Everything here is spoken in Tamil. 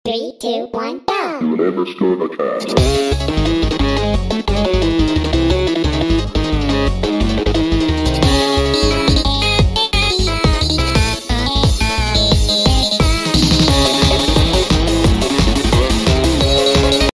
3, 2, 1, go! You never stood a chance.